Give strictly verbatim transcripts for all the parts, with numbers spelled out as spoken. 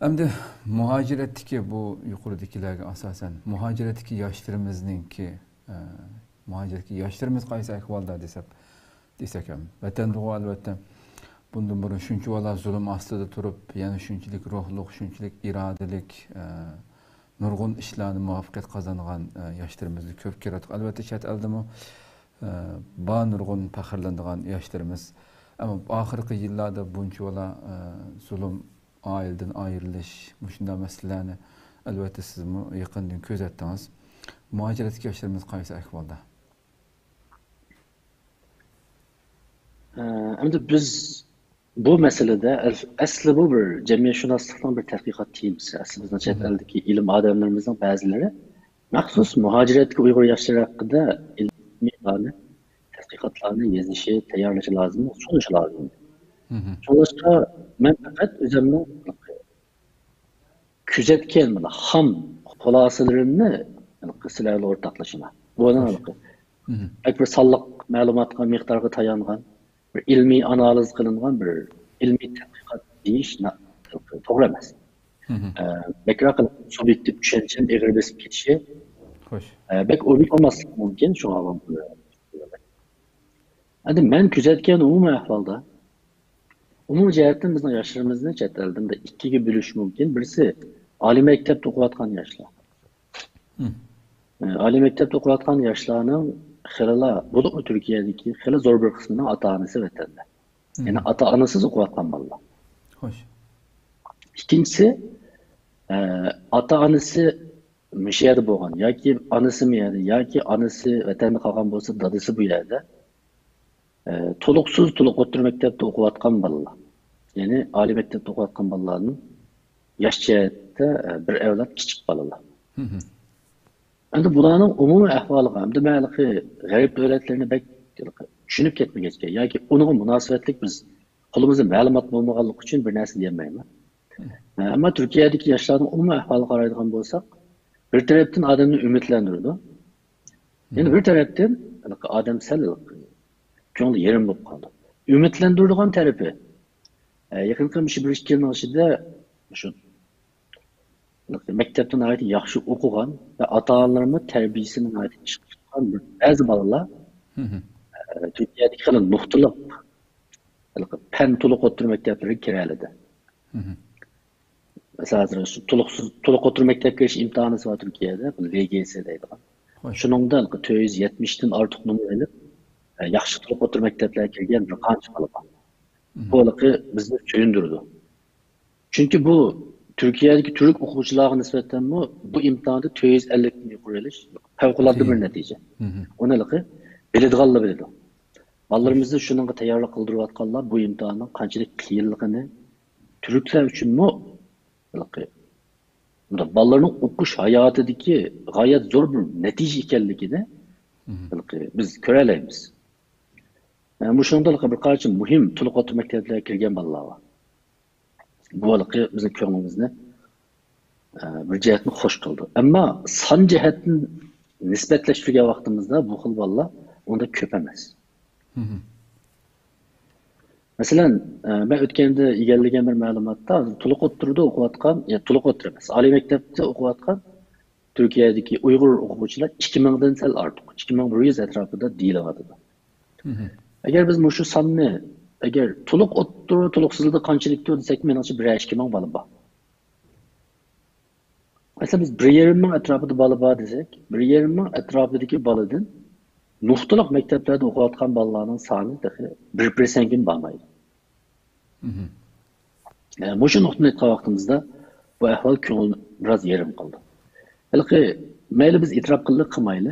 Endi muhaciratdagi bu yuqoridagilarga asosan muhaciratdagi yoshlarimizningki e, muhaciratdagi yoshlarimiz qaysi ahvolda desab desak ham vatan ruhi albatta bundan burun shunchalar zulm ostida turib yana shunchalik ruhliq shunchalik irodalik e, nurg'un ishlarni muvaffaqiyat qozongan e, yoshlarimizni ko'p ko'rdik. Albatta chet eldimi e, ba nurg'un faxrlanadigan yoshlarimiz, ammo oxirgi yillarda bunchalar e, zulm, aileden ayrilish, shunday masalalarni albatta siz yaqindan kuzatdingiz. Muhaciratdagi yoshlarimiz qaysi ahvolda? Endi biz bu meselede asli bu bir cemiyetshunoslikning bir tadqiqot teamisi. Aslında bizning chet eldagi ilm odamlarimizning ba'zilari maxsus muhojiratga Uyg'ur yoshlari haqida ilmiy tadqiqotlarni yozishi, tayyorlashi lozim, sunishi lozim. Sonuçta ben fakat üzerine küzetken bana ham xulosalarını sizlerle ortaklaşına. Bu ona pek bir sallık malumatga miqdarga tayangan, bir ilmiy analiz qilingan bir ilmiy tadqiqot deyish to'g'ri emas. Bekroq subyektiv tushunchani eg'ir besib ketishi bek o'lik olmasligi mumkin shu avom. Endi men kuzatgan umumiy ahvolda umumiy jihatdan bizning yoshlarimizni chet eldan da ikkiga bo'lish mumkin. Birisi oliy maktabda o'qiyotgan yoshlar. Oliy maktabda o'qiyotgan yoshlarning xilala bu Türkiye'deki xila zor bir kısmının ata-anası vatanda. Yani ata-anasız okuyatkan balla. Hoş. İkincisi e, ata-anası müşehir boğan, ya ki anası mı yerde, ya ki anası vatanda kalkan bolsa dadısı bu yerde. E, toluksuz toluk otur mektepte okuyatkan balla. Yani ali mektepte okuyatkan ballaların yaş cihette e, bir evlat küçük balla. Hı hı. Endi bularning umumiy ahvoliga hamda maliki g'arib davlatlarni bek tushunib ketmagachga yoki unga munosabatlik biz qo'limizda ma'lumot bo'lmaganligi uchun bir narsa deyolmayman. Ammo Turkiyadagi yoshlarning umumiy ahvoliga qaraydigan bo'lsak, bir tarafdan odamni umidlantirdi. Yana bir tarafdan odam sal ko'ngli yerim bo'lib qoldi. Umidlantiradigan tarafi yaqinqi bir ikki yilning ichida shu maktabdan ait yaxshi o'qigan ve ata-onalarimiz terbiyesini ait chiqqan bazı bolalar Türkiye'deki xil nuqtaliq fan to'liq o'tir maktablariga kiraladi. Masalan, shu to'liqsiz to'liq o'tir maktabga kirish imtihoni var Türkiye'de, L G S deydigan. Shuningdan to'rt yuz yetmish dan ortiq numara yaxshi to'liq o'tir maktablarga kirgan bir qancha bola bor. Bu bizni suyundirdi. Çünkü bu Türkiye'deki Türk okuyucularına nispeten bu, bu imtihanda dört yüz elli bin yukarılış fevkalade bir netice. Ona lıkı bilediğalla biledi. Ballarımızda şununla tayarlı kıldırıvatkallar bu imtihanın kançılık kıyırlığını Türkler için mu lıkı ballarının okuş hayatındaki gayet zor bir netice ikenlikini lıkı biz köreleyimiz. Yani bu şununla lıkı bir karşı muhim tuluk otur mekteplere kirgen ballar var. Bu alıqı bizim köngümüzde bir cihetini hoş kıldı. Ama san cihetini nispetleştirgen vaktimizde bu xil balla onda köp emez. Mesela ben ötkende egallagan bir ma'lumotda to'liq o'tirda o'qiyotgan, ya to'liq o'tir emas, oliy maktabda o'qiyotgan Turkiyadagi Uyg'ur o'quvchilar ikki ming dan sal ortiq, ikki ming bir yuz atrofida deyilyapti. Agar biz shu sonni agar to'liq o'tir, to'liqsizlikda qanchalik desak, menimcha bir ikki ming bola bor. Mesela biz bir yarim ming atrofida bola bor desak, bir yarim ming atrofidagi boladan nuqtaliq maktablarda o'qiyotgan bolalarning soni bir persentga bormaydi. Yani bu şu nuqtani aytgan vaqtimizda bu ahvol ko'ngilni biroz yerim qildi. Balki mayli biz e'tirof qildik qilmayli.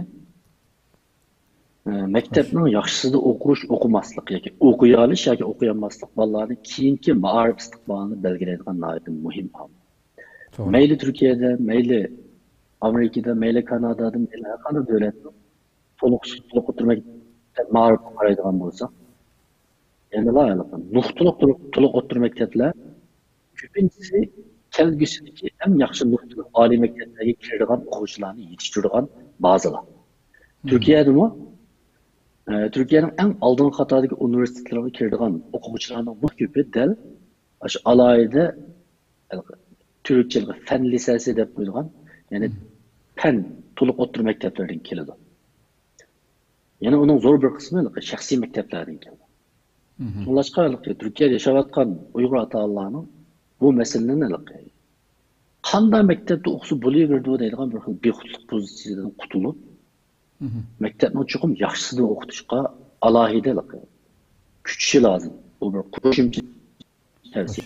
Maktabning yaxshisida o'qish, o'qimaslik yoki o'qiy olish yoki o'qiy olmaslik bolalarning keyingi ma'rif istiqbolini belgilaydigan nihoyat muhim omil. Mayli Turkiyada, mayli Amerikada, mayli Kanadada, mayli har qanday davlatda to'liq to'liq o'tirmak ma'rif qaraydigan bo'lsa, endi la nuqtaliq to'liq o'tir maktablar ko'pincha kelgusidagi eng yaxshi nuqtaliq oliy maktablarga kiradigan o'quvchilarni yetishtiradigan bazalar. Türkiye'de mi? Ee, Türkiye'nin en aldığın Katar'daki üniversitelerine kirdiğin okuyucularının bu köpü del alayda Türkçelik fen lisesi deb qo'yilgan, ya'ni fen to'liq o'rta maktablardan keladi. Yana uning zo'r bir qismi shaxsiy maktablardan keladi. Shunlashqa Turkiyada yashayotgan Uyg'ur ota-onalarning bu masalani qanday maktabda o'qisa bo'laverdi deydigan bir xil bexudlik pozitsiyasidan qutulib, maktabni chuqur yaxshisida o'qitishga alohida kuchishi lozim. Bu bir qo'shimcha tavsiya.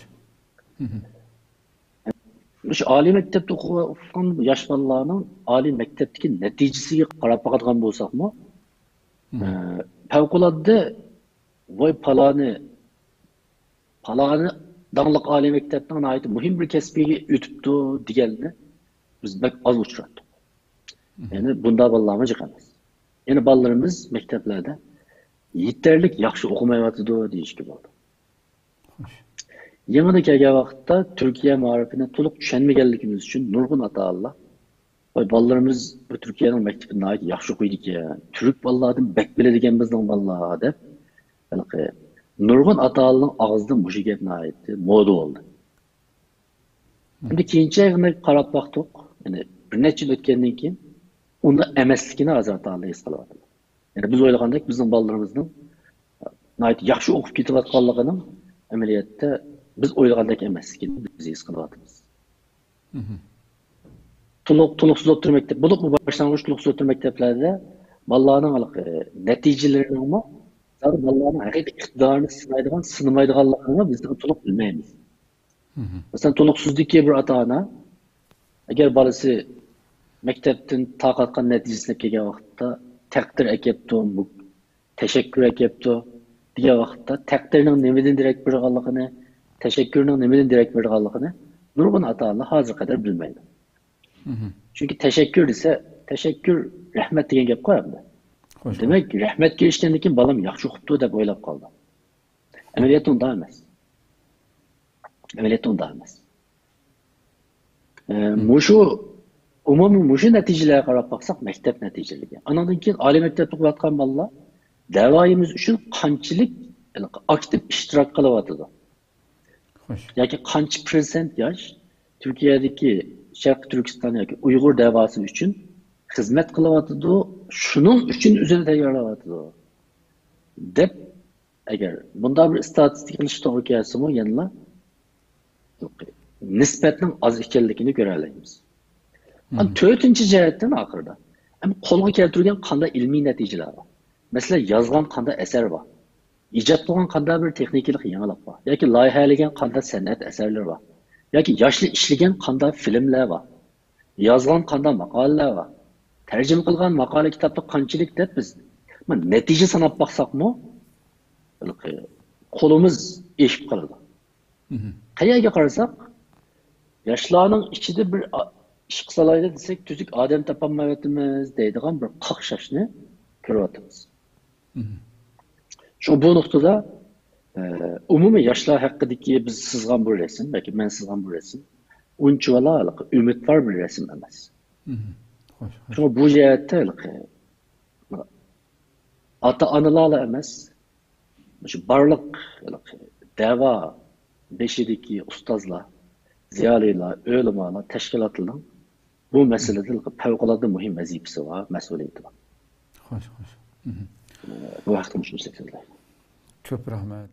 Şu oliy maktabda o'qigan yosh bolalarning oliy maktabdagi natijasiga qarab boqadigan bo'lsakmi, favqulodda voy paloni paloni dаңlıq oliy maktabdan ait muhim bir kasbiga o'tibdi deganni biz bak az uchratdik. Yani bunda bolalarimiz emas. Yani bolalarimiz maktablarda yeterlik yaxshi o'qimayotdi deyishga bo'ldi. Yangi kelgan vaqtda Türkiye ma'rifini to'liq tushunmaganligimiz uchun nurg'un ota-onalar voy bolalarimiz bu Turkiyaning maktabida ait yaxshi o'qiydi ekan, turk bolalardan bak biladigan bizning bolalar deb nurg'un ota-onalarning og'zidan mush gapni aytdi, moda oldu. Endi keyinchalik qarab baqdik, yani bir necha yil o'tgandan keyin unda emasligini hozir ota-onalar his qilyapti. Yani biz o'ylagandek bizning bolalarimizning yaxshi o'qib ketayotganligining amaliyotda biz o'ylagandek emasligini biz his qilyapmiz. To'liq to'liqsiz o'rta maktab, bo'lib bu boshlang'ich to'liqsiz o'rta maktablarda bolalarning natijalarini zaten bolalarning haqiqiy iqtidorini sinaydigan, sinamaydiganligini biz to'liq bilmaymiz. Masalan, to'liqsizlikka bir ota-ona agar bolasi maktabdan taqatgan natijasini kelgan vaqtda taqdir akepti, tashakkur akepti degan vaqtda taqdirning nimadan derak berganligini, tashakkurning nimadan derak berganligini nurg'un ota-onalar hozir qadar bilmaydi. Chunki tashakkur desa, tashakkur rahmat degan gap qo'yadi. Demek rahmet gelişkendan keyin balam yaxshi o'qibdi deb o'ylab qoldi. Amaliyotda unda emas. Amaliyotda unda emas. Mushu umumiy mushu natijalarga qarab baqsak maktab natijaligi. Andan keyin oliy maktabda o'qiyotgan bolalar davoyimiz uchun qanchalik aktiv ishtirok qilyapti. Yoki qancha prosent yosh Turkiyadagi Sharq Turkiston yoki Uyg'ur davosi uchun xizmat qilyapti, shuning uchun o'zini tayyorlayapti deb agar bunda bir statistik qilish to'g'ri kelsa-mu, yana nisbatning oz ekanligini ko'ra olamiz. to'rtinchi jihatdan oxirida ham qo'lga keltirgan qanday ilmiy natijalar bor. Masalan, yozgan qanday asar bor. Ijod qilgan qanday bir texnikalik yangilik bor. Yoki loyihalagan qanday san'at asarlar bor. Yoki yoshli ishlagan qanday filmlar bor. Yozgan qanday maqolalar bor. Tercüme kılgan makale kitapta qanchalik deb biz natija sanab baqsaqmi, qo'limiz eshib qoladi. Qayerga qarasak, yoshlarning ichida bir ish qilsalaydi desak, tuzuk odam topolmayapmiz deydigan bir qaqshashni ko'ryapmiz. Shu bu nuqtada umumiy yoshlar haqidagi biz sizgan bu resim, balki men sizgan bu resim, unchalar umidvor bir resim emas. Çünkü bu jihatda ota-onalarla emas, shu barliq da'vo beshidagi ustozlar, ziyolilar, o'limalar, tashkilotlarning bu masalada favqulodda muhim vazifasi va mas'uliyati bor. Xo'sh, xo'sh. Bu haqda shuni so'zlayman. Ko'p rahmat.